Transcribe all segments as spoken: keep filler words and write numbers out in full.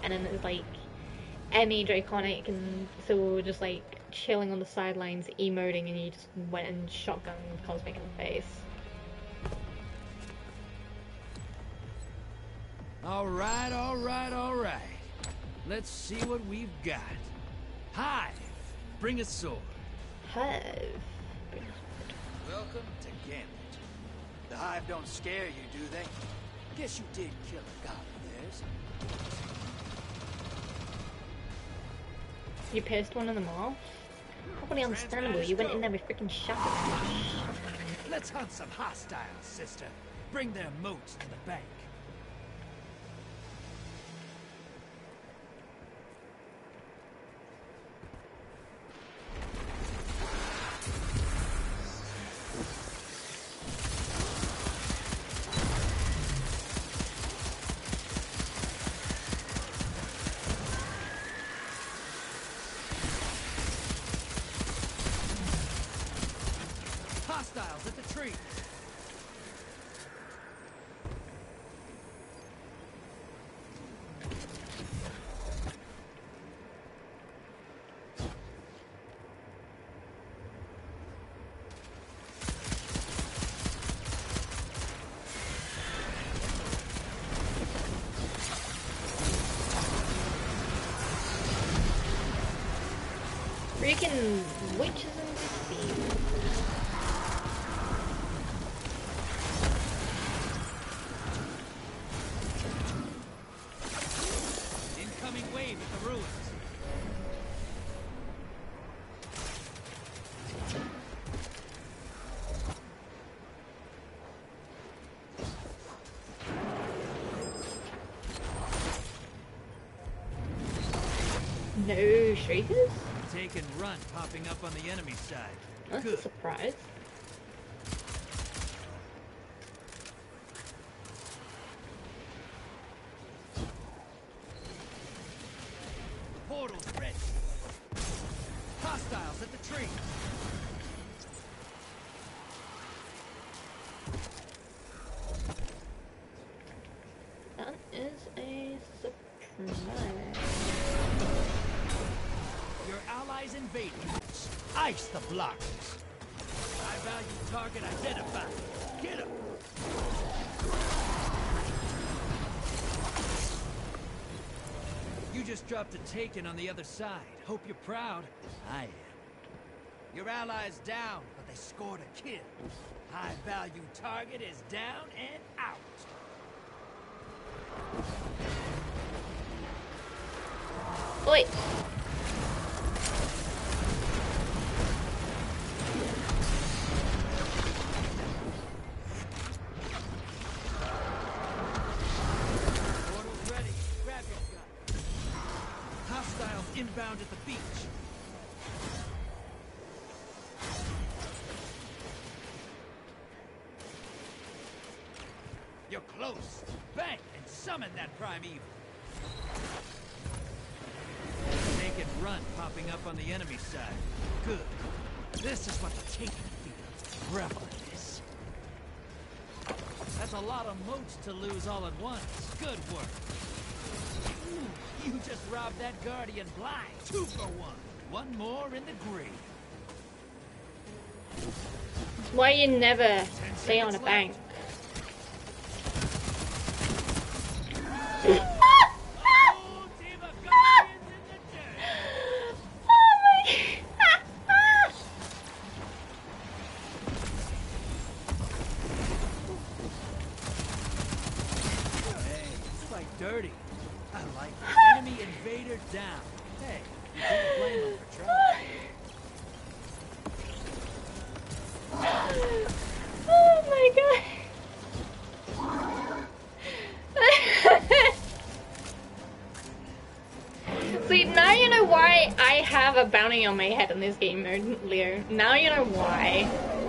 and then it's like Emmy Draconic, and so just like chilling on the sidelines, emoting, and you just went and shotgun Cosmic in the face. Alright, alright, alright. Let's see what we've got. Hive, bring a sword. Hive. Welcome to Gambit. The Hive don't scare you, do they? Guess you did kill a god of theirs. You pissed one of them off? Probably understandable, you went in there with freaking shotgun. Let's hunt some hostiles, sister. Bring their moats to the bank. Hostiles at the tree. Freaking witches and thieves. Incoming wave at the ruins. No shriekers? Take and run popping up on the enemy side. That's Good. a surprise. Portal's ready. Hostiles at the tree. That is a surprise. Your allies invading. Ice the blockers. High value target identified. Get him. You just dropped a taken on the other side. Hope you're proud. I am. Your allies down, but they scored a kill. High value target is down and out. Wait. Portal's ready. Grab your gun. Hostiles inbound at the beach. You're close. Bank and summon that primeval. Take and run popping up on the enemy side. Good. This is what the taken feels. Revel in this. That's a lot of moats to lose all at once. Good work. Ooh, you just robbed that Guardian blind. Two for one. One more in the grave. Why you never stay on a bank? Oh, team of Guardians in the dirt. Oh my Hey, it's like dirty. I like it. Enemy invader down. Hey, you can't blame them for trying. Oh my god. See, now you know why I have a bounty on my head in this game mode, Leo. Now you know why.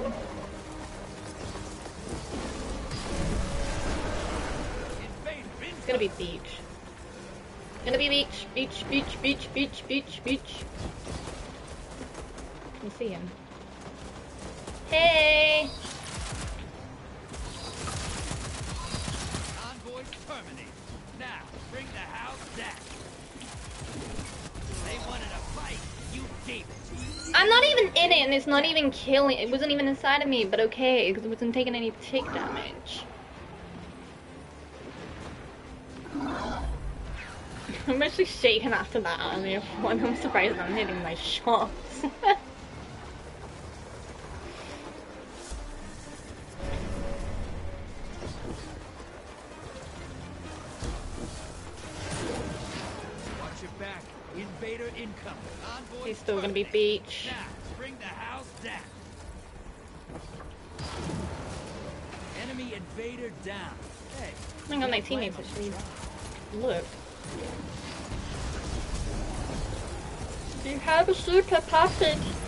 It's gonna be beach. Gonna be beach, beach, beach, beach, beach, beach, beach. Can you see him? Hey! Envoy terminated. Now, bring the house down. I'm not even in it, and it's not even killing. It wasn't even inside of me, but okay, because it wasn't taking any tick damage. I'm actually shaking after that earlier one. I'm surprised I'm hitting my shots. Watch your back. Invader incoming. Envoy He's still gonna be terminated. beach. Now, bring the house down. Enemy invader down. Hey. I think on my teammates actually. Look. You have a super passage.